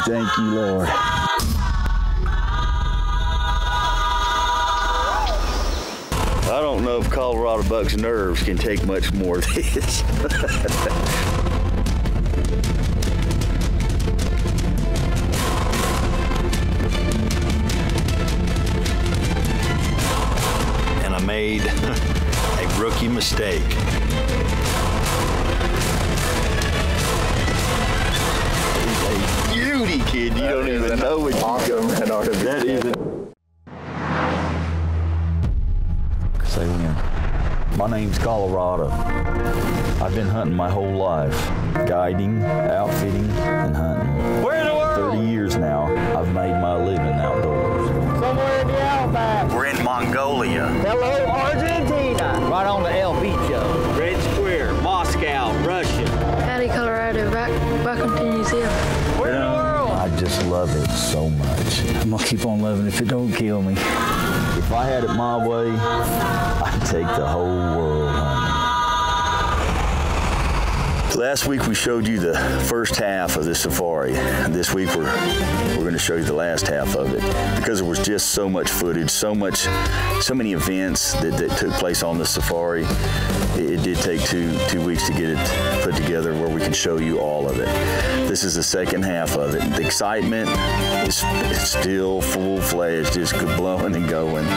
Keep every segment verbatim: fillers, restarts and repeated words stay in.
Thank you, Lord. I don't know if Colorado buck's nerves can take much more of this. And I made a rookie mistake. Beauty, kid. You that don't even know what awesome you got. That is it. Say when. My name's Colorado. I've been hunting my whole life. Guiding, outfitting, and hunting. Where in the world? thirty years now, I've made my living outdoors. Somewhere in the Outback. We're in Mongolia. Hello, Argentina. Right on the El Bicho. Red Square, Moscow, Russia. Howdy, Colorado. Back, welcome to New Zealand. Where in the world? I just love it so much. I'm gonna keep on loving it if it don't kill me. If I had it my way, I'd take the whole world hunting. Last week we showed you the first half of the safari. This week we're we're going to show you the last half of it because there was just so much footage, so much, so many events that, that took place on the safari. It, it did take two two weeks to get it put together where we can show you all of it. This is the second half of it. The excitement is it's still full-fledged, just blowing and going.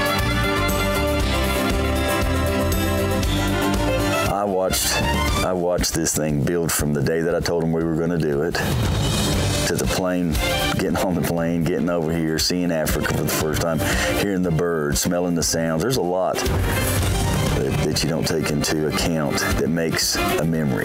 I watched, I watched this thing build from the day that I told them we were going to do it, to the plane, getting on the plane, getting over here, seeing Africa for the first time, hearing the birds, smelling the sounds. There's a lot that, that you don't take into account that makes a memory.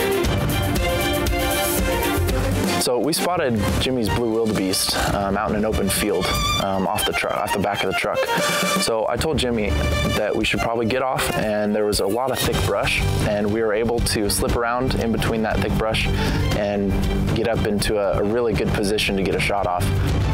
So we spotted Jimmy's blue wildebeest um, out in an open field um, off the truck, off the back of the truck. So I told Jimmy that we should probably get off, and there was a lot of thick brush, and we were able to slip around in between that thick brush and get up into a, a really good position to get a shot off.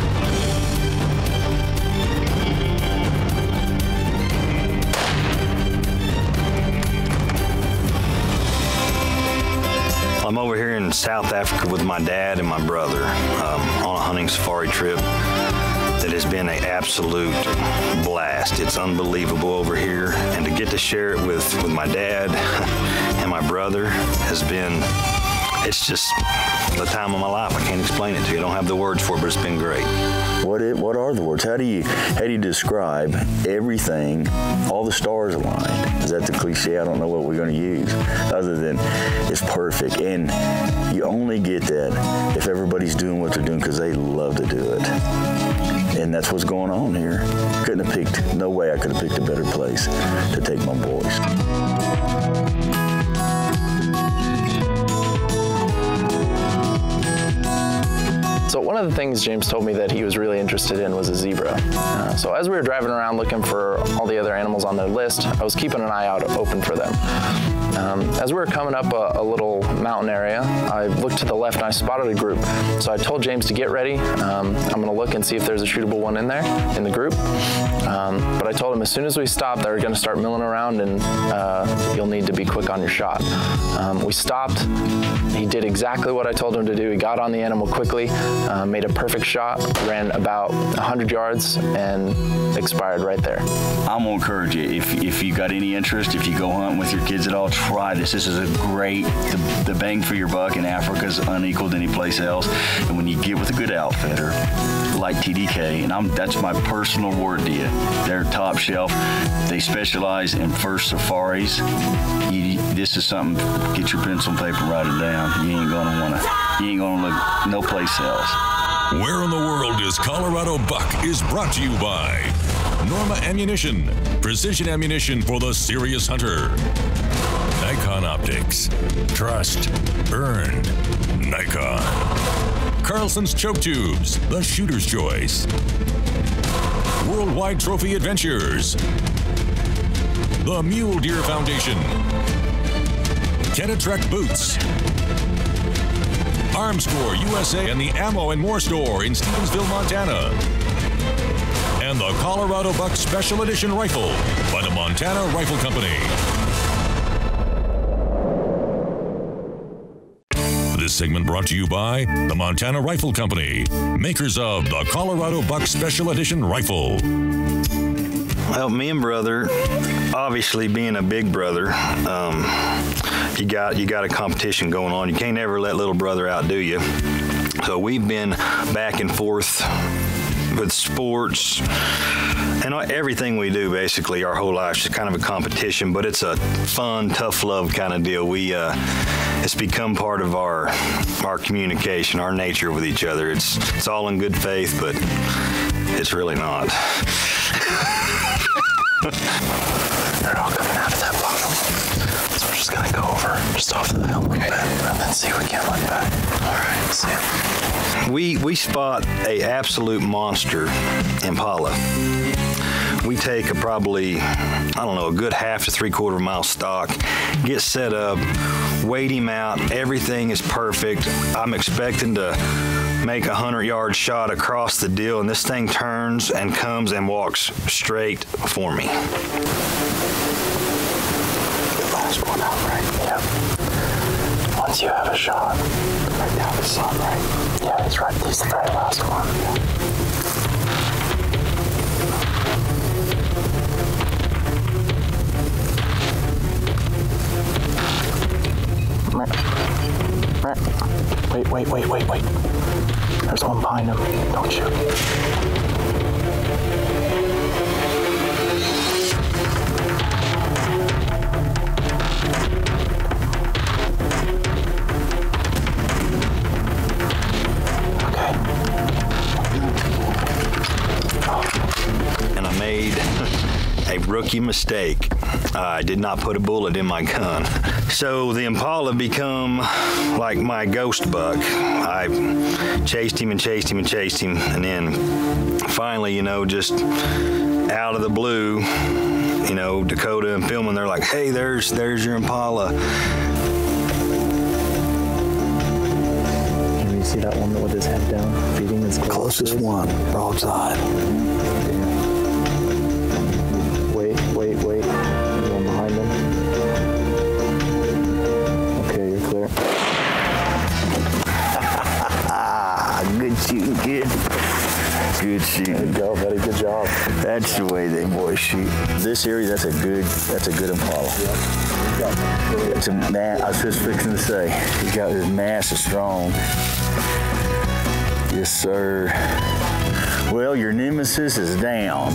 I'm over here in South Africa with my dad and my brother um, on a hunting safari trip that has been an absolute blast. It's unbelievable over here, and to get to share it with, with my dad and my brother has been, it's just the time of my life. I can't explain it to you. I don't have the words for it, but it's been great. What it, what are the words? How do you how do you describe everything? All the stars aligned. Is that the cliche? I don't know what we're going to use, other than it's perfect. And you only get that if everybody's doing what they're doing because they love to do it. And that's what's going on here. Couldn't have picked. No way I could have picked a better place to take my boys. So one of the things James told me that he was really interested in was a zebra. Uh, so as we were driving around looking for all the other animals on the list, I was keeping an eye out open for them. Um, as we were coming up a, a little mountain area, I looked to the left and I spotted a group. So I told James to get ready. Um, I'm gonna look and see if there's a shootable one in there, in the group. Um, but I told him as soon as we stopped, they were gonna start milling around and uh, you'll need to be quick on your shot. Um, we stopped. He did exactly what I told him to do. He got on the animal quickly, uh, made a perfect shot, ran about one hundred yards and expired right there. I'm gonna encourage you, if, if you got any interest, if you go hunting with your kids at all, try this. This is a great, the, the bang for your buck in Africa is unequaled any place else. And when you get with a good outfitter, like T D K, and I'm, that's my personal word to you, they're top shelf. They specialize in first safaris. You, this is something, get your pencil and paper, write it down. You ain't gonna wanna, you ain't gonna look no place else. Where in the World is Colorado Buck is brought to you by Norma Ammunition, precision ammunition for the serious hunter. Nikon Optics, trust, earned, Nikon. Carlson's Choke Tubes, the shooter's choice. Worldwide Trophy Adventures, the Mule Deer Foundation, Kenetrek Boots, Armscore U S A, and the Ammo and More Store in Stevensville, Montana. And the Colorado Buck Special Edition Rifle by the Montana Rifle Company. This segment brought to you by the Montana Rifle Company, makers of the Colorado Buck Special Edition Rifle. Well, me and brother, obviously being a big brother, um, you got you got a competition going on. You can't ever let little brother outdo you. So we've been back and forth with sports and everything we do, basically our whole life. It's kind of a competition, but it's a fun, tough love kind of deal. We uh, it's become part of our our communication, our nature with each other. It's it's all in good faith, but it's really not. They're all coming out of that bottom. So we're just gonna go over just off the hill a little bit and then see if we can look back. All right, let's see. We we spot a absolute monster impala. We take a probably, I don't know, a good half to three quarter mile stock, get set up, wait him out, everything is perfect. I'm expecting to make a hundred yard shot across the deal, and this thing turns and comes and walks straight for me. The last one out, right? Yep. Once you have a shot, right down the sun, right? Yeah, it's right. He's the very last one. Wait, wait, wait, wait, wait. There's one behind him. Don't shoot. Okay. And I made a rookie mistake. I did not put a bullet in my gun. So the impala become like my ghost buck. I chased him and chased him and chased him, and then finally, you know, just out of the blue, you know, Dakota and Pillman, they're like, hey, there's there's your impala. Can you see that one with his head down, feeding his closest one, broadside. Wait, wait, wait. There's one behind him. Okay, you're clear. Good shooting, kid. Good shooting. There you go, buddy. Good job. That's the way they boys shoot. This area, that's a good, that's a good impala. Yeah. It's a man. I was just fixing to say, he got his mass is strong. Yes, sir. Well, your nemesis is down.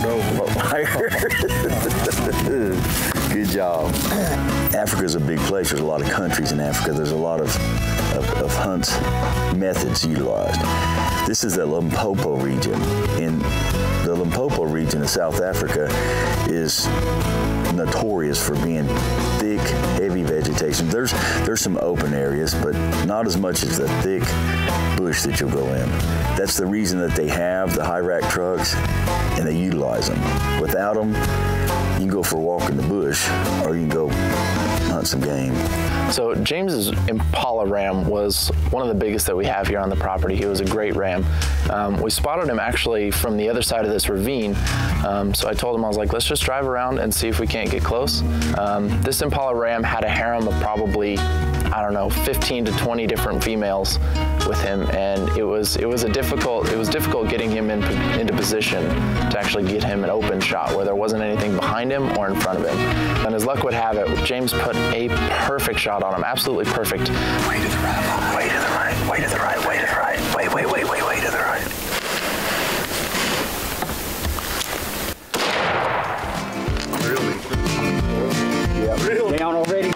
Good job. Africa's a big place. There's a lot of countries in Africa. There's a lot of, of, of hunts methods utilized. This is the Limpopo region. In the Limpopo region of South Africa is notorious for being thick, heavy vegetation. There's there's some open areas, but not as much as the thick bush that you'll go in. That's the reason that they have the high rack trucks, and they utilize them. Without them, you can go for a walk in the bush, or you can go hunt some game. So James's Impala ram was one of the biggest that we have here on the property. He was a great ram. Um, we spotted him actually from the other side of this ravine. Um, so I told him, I was like, let's just drive around and see if we can't get close. Um, this Impala ram had a harem of probably, I don't know, fifteen to twenty different females with him, and it was it was a difficult it was difficult getting him in, into position to actually get him an open shot where there wasn't anything behind him or in front of him. And as luck would have it, James put a perfect shot on him, absolutely perfect. Way to the right, way to the right, way to the right, way to the right, way, way, way, way, way to the right. Really? Yeah, really? Down already?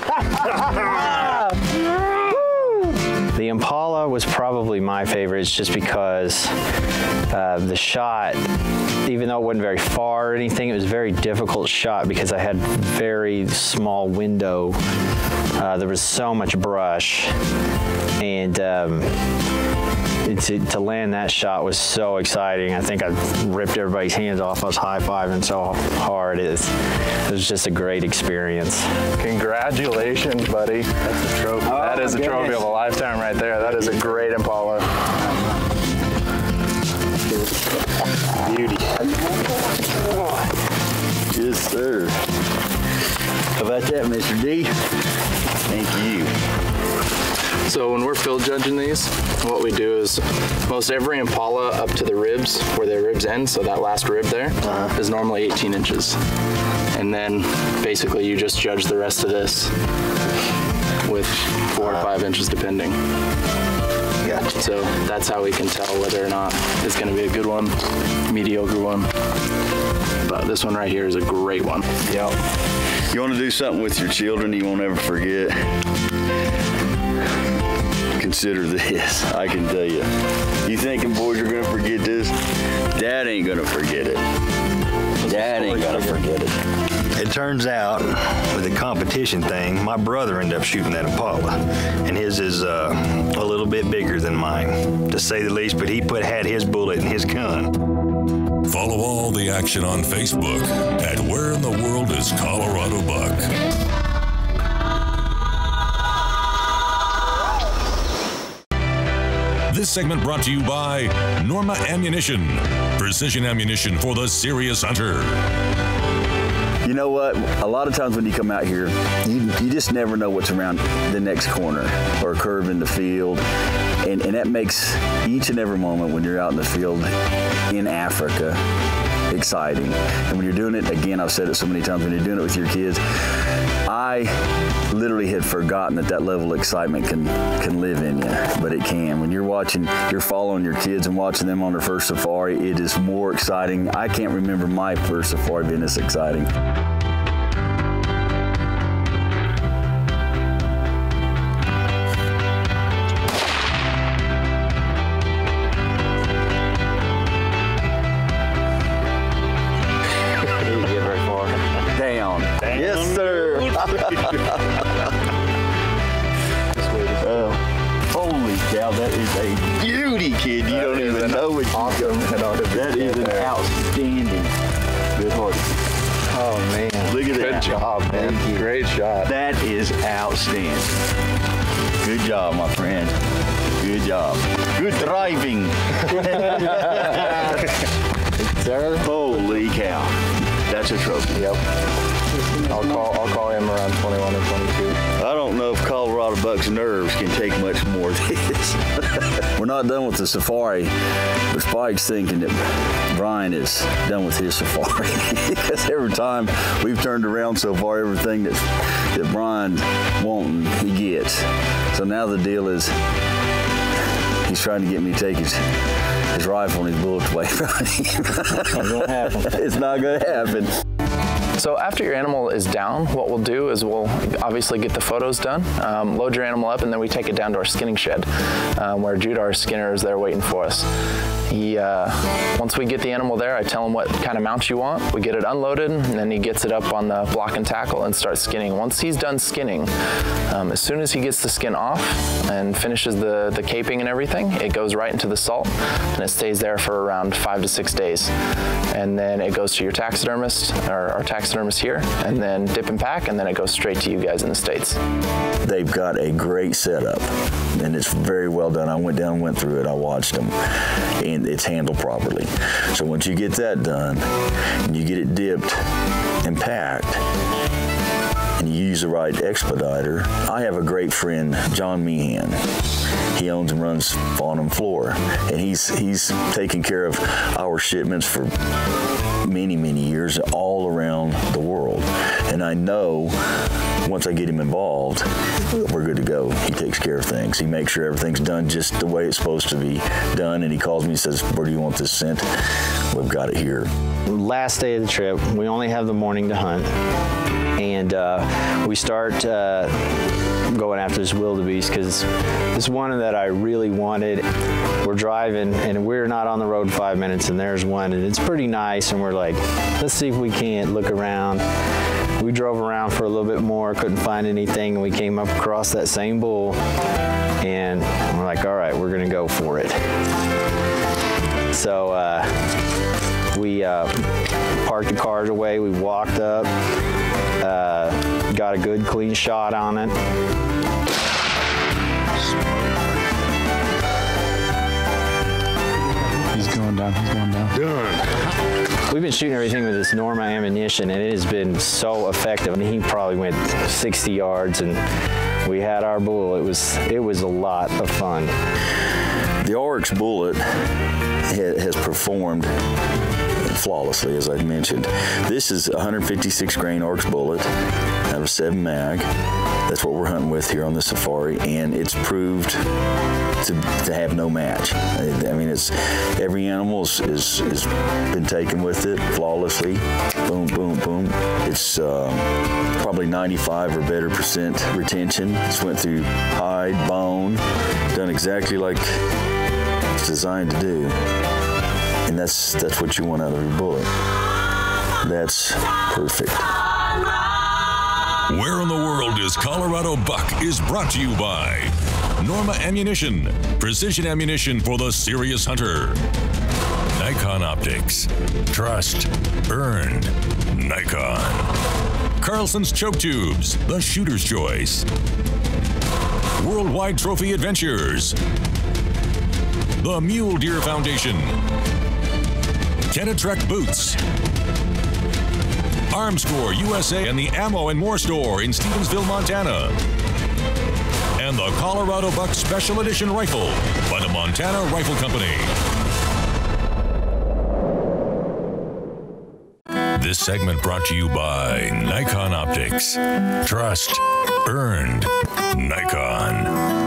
The Impala was probably my favorite. It's just because uh, the shot, even though it wasn't very far or anything, it was a very difficult shot because I had very small window. Uh, there was so much brush, and um, to, to land that shot was so exciting. I think I ripped everybody's hands off. I was high-fiving so hard. It was, it was just a great experience. Congratulations, buddy. That's a trophy. Oh, that is a trophy of a lifetime right there. That is a great Impala. Beauty. Yes, sir. How about that, Mister D? Thank you. So when we're field judging these, what we do is most every Impala up to the ribs, where their ribs end, so that last rib there, uh-huh. is normally eighteen inches. And then basically you just judge the rest of this with four uh-huh. or five inches depending. Gotcha. So that's how we can tell whether or not it's going to be a good one, mediocre one. But this one right here is a great one. Yep. You want to do something with your children you won't ever forget? Consider this. I can tell you. You thinking boys are going to forget this? Dad ain't going to forget it. Dad ain't going to forget it. It turns out, with the competition thing, my brother ended up shooting that Impala, and his is uh, a little bit bigger than mine, to say the least, but he put had his bullet in his gun. Follow all the action on Facebook at Where in the World is Colorado Buck? This segment brought to you by Norma Ammunition. Precision ammunition for the serious hunter. You know what? A lot of times when you come out here, you, you just never know what's around the next corner or a curve in the field. And, and that makes each and every moment when you're out in the field in Africa exciting. And when you're doing it, again, I've said it so many times, when you're doing it with your kids, I literally had forgotten that that level of excitement can can live in you, but it can. When you're watching, you're following your kids and watching them on their first safari, it is more exciting. I can't remember my first safari being this exciting. Yes, sir. uh, holy cow, that is a beauty, kid. You that don't even know what awesome. you got. That is an there. outstanding. Good horse. Oh, man. Look at Good that. Good job, man. Great shot. That is outstanding. Good job, my friend. Good job. Good driving. Sir? Holy cow. That's a trophy. Yep. I'll call I'll call him around twenty-one or twenty-two. I don't know if Colorado Buck's nerves can take much more of this. We're not done with the safari, but Spike's thinking that Brian is done with his safari. Because every time we've turned around so far, everything that, that Brian wanting, he gets. So now the deal is he's trying to get me to take his his rifle and his bullets away from him. It's not gonna happen. It's not gonna happen. So after your animal is down, what we'll do is we'll obviously get the photos done, um, load your animal up, and then we take it down to our skinning shed, um, where Judah, our skinner, is there waiting for us. He, uh, once we get the animal there, I tell him what kind of mount you want. We get it unloaded, and then he gets it up on the block and tackle and starts skinning. Once he's done skinning, um, as soon as he gets the skin off and finishes the, the caping and everything, it goes right into the salt, and it stays there for around five to six days. And then it goes to your taxidermist, or our taxidermist here, and then dip and pack, and then it goes straight to you guys in the States. They've got a great setup, and it's very well done. I went down and went through it. I watched them, and it's handled properly. So once you get that done, and you get it dipped and packed, and you use the right expediter. I have a great friend, John Meehan. He owns and runs Fawn and Floor, and he's he's taken care of our shipments for many, many years all around the world. And I know once I get him involved, we're good to go. He takes care of things. He makes sure everything's done just the way it's supposed to be done. And he calls me and says, where do you want this sent? We've got it here. Last day of the trip, we only have the morning to hunt. And uh, we start uh, going after this wildebeest because it's one that I really wanted. We're driving and we're not on the road five minutes and there's one and it's pretty nice and we're like, let's see if we can't look around. We drove around for a little bit more, couldn't find anything, and we came up across that same bull and we're like, all right, we're gonna go for it. So uh, we uh, parked the cars away, we walked up, uh, got a good clean shot on it. He's going down, he's going down. Done. We've been shooting everything with this Norma ammunition and it has been so effective. I mean, he probably went sixty yards and we had our bull. It was it was a lot of fun. The Oryx Bullet ha- has performed flawlessly, as I mentioned. This is a one hundred fifty-six grain Oryx Bullet out of seven mag. That's what we're hunting with here on the safari, and it's proved to, to have no match. I mean, it's every animal is, is, is been taken with it flawlessly. Boom, boom, boom. It's uh, probably ninety-five or better percent retention. It's went through hide, bone, done exactly like it's designed to do. And that's that's what you want out of your bullet. That's perfect. Where in the World is Colorado Buck is brought to you by Norma Ammunition, precision ammunition for the serious hunter. Nikon Optics, trust, earned, Nikon. Carlson's Choke Tubes, the shooter's choice. Worldwide Trophy Adventures, the Mule Deer Foundation, Kenetrek Boots, Armscore U S A, and the Ammo and More Store in Stevensville, Montana. And the Colorado Buck Special Edition Rifle by the Montana Rifle Company. This segment brought to you by Nikon Optics. Trust, earned, Nikon.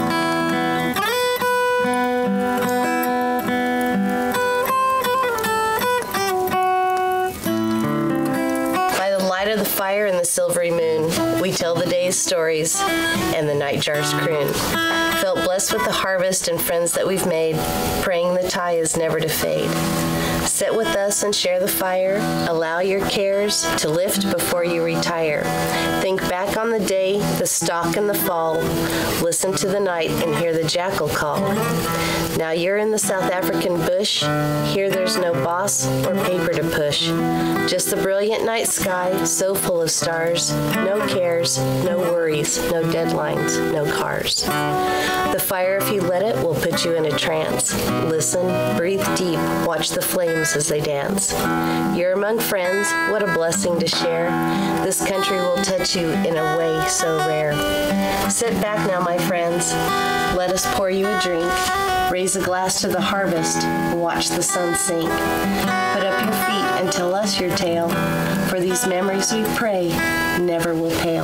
Of the fire and the silvery moon, we tell the day's stories, and the nightjars croon. Felt blessed with the harvest and friends that we've made, praying the tie is never to fade. Sit with us and share the fire. Allow your cares to lift before you retire. Think back on the day, the stalk and the fall. Listen to the night and hear the jackal call. Now you're in the South African bush. Here there's no boss or paper to push. Just the brilliant night sky, so full of stars. No cares, no worries, no deadlines, no cars. The fire, if you let it, will put you in a trance. Listen, breathe deep, watch the flames as they dance. You're among friends, what a blessing to share. This country will touch you in a way so rare. Sit back now, my friends. Let us pour you a drink. Raise a glass to the harvest, watch the sun sink. Put up your feet and tell us your tale, for these memories we pray never will pale.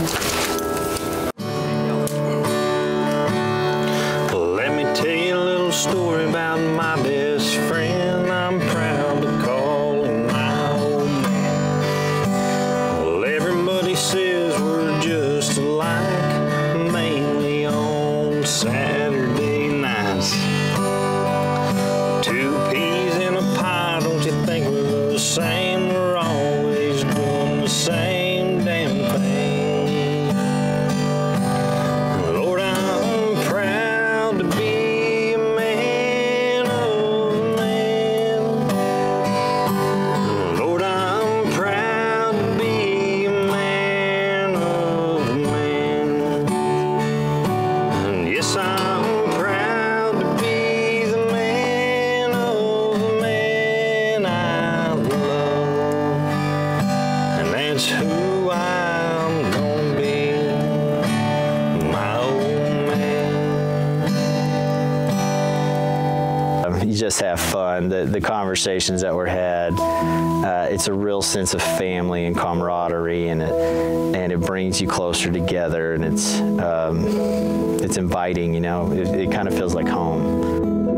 Let me tell you a little story about my best friend. I'm proud to call him my old man. Well, everybody says we're just alike, mainly on Saturday nights. Two peas in a pie, don't you think we're the same? We're always doing the same damn thing. Lord, I'm proud to be a man of man. Lord, I'm proud to be a man of man. And yes, I'm proud to be the man of the man I love. And that's who I'm gonna be, my old man. Um, You just have fun. The, the conversations that were had, uh, it's a real sense of family and camaraderie, and it and it brings you closer together, and it's um, it's inviting. You know, it, it kind of feels like home.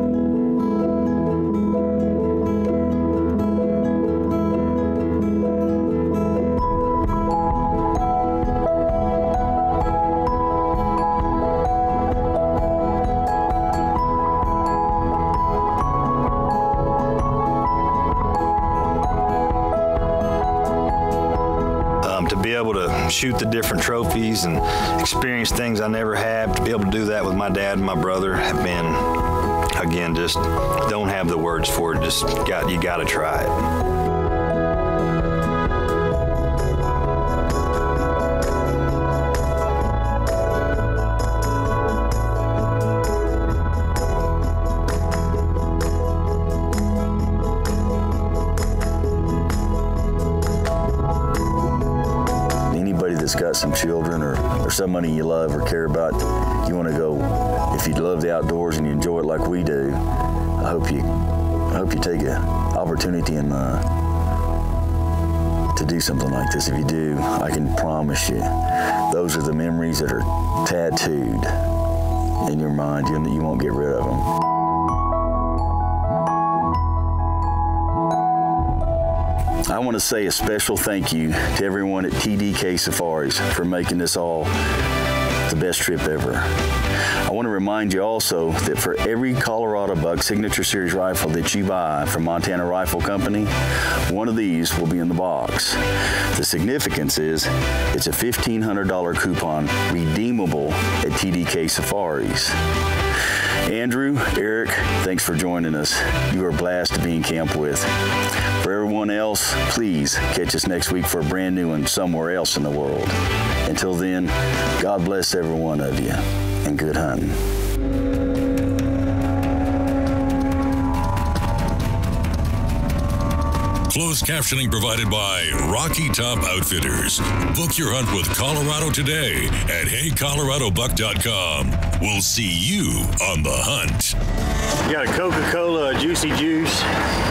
Um, to be able to shoot the different trophies and experience things I never had, to be able to do that with my dad and my brother have been, again, just don't have the words for it. Just got, you got to try it. Got some children or, or or somebody you love or care about, you want to go, if you love the outdoors and you enjoy it like we do, I hope you, I hope you take an opportunity and uh, to do something like this. If you do, I can promise you, those are the memories that are tattooed in your mind. You, you won't get rid of them. I want to say a special thank you to everyone at T D K Safaris for making this all the best trip ever. I want to remind you also that for every Colorado Buck Signature Series rifle that you buy from Montana Rifle Company, one of these will be in the box. The significance is it's a fifteen hundred dollar coupon redeemable at T D K Safaris. Andrew, Eric, thanks for joining us. You are a blast to be in camp with. For everyone else, please catch us next week for a brand new one somewhere else in the world. Until then, God bless every one of you, and good hunting. Closed captioning provided by Rocky Top Outfitters. Book your hunt with Colorado today at hey colorado buck dot com. We'll see you on the hunt. You got a Coca-Cola, a Juicy Juice.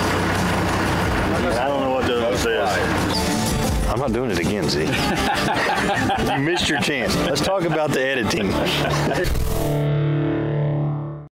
I don't know what this is. I'm not doing it again, Z. You missed your chance. Let's talk about the editing.